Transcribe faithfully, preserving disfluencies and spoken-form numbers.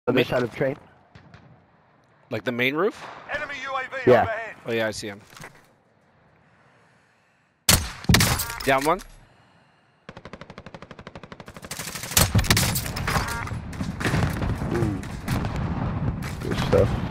Other main side of the train. Like the main roof? Enemy U A V Yeah. overhead. Oh yeah, I see him. Down one. Ooh. Good stuff.